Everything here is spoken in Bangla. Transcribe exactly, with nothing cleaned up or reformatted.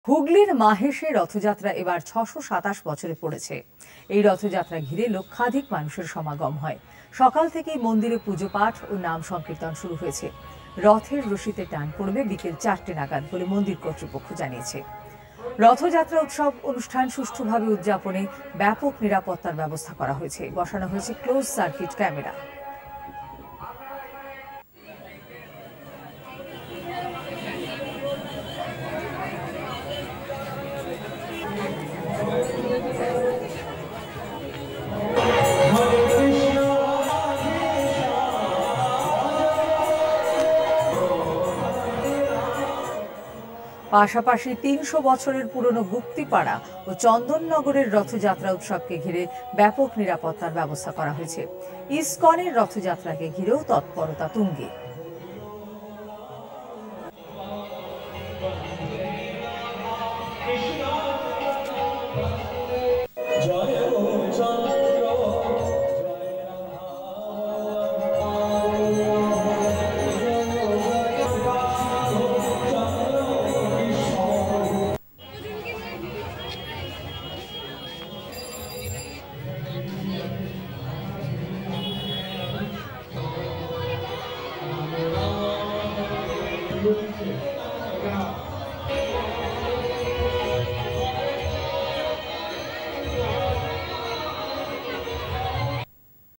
হুগলির মাহেশে রথযাত্রা এবার ছশো সাতাশ বছরে পড়েছে। এই রথযাত্রা ঘিরে লক্ষাধিক মানুষের সমাগম হয়। সকাল থেকেই মন্দিরে পুজো পাঠ ও নাম সংকীর্তন শুরু হয়েছে। রথের রশিতে টান পড়বে বিকেল চারটে নাগাদ বলে মন্দির কর্তৃপক্ষ জানিয়েছে। রথযাত্রা উৎসব অনুষ্ঠান সুষ্ঠুভাবে উদযাপনে ব্যাপক নিরাপত্তার ব্যবস্থা করা হয়েছে। বসানো হয়েছে ক্লোজ সার্কিট ক্যামেরা। পাশাপাশি তিনশো বছরের পুরনো গুপ্তিপাড়া ও চন্দননগরের রথযাত্রা উৎসবকে ঘিরে ব্যাপক নিরাপত্তার ব্যবস্থা করা হয়েছে। ইসকনের রথযাত্রাকে ঘিরেও তৎপরতা তুঙ্গে। Yeah.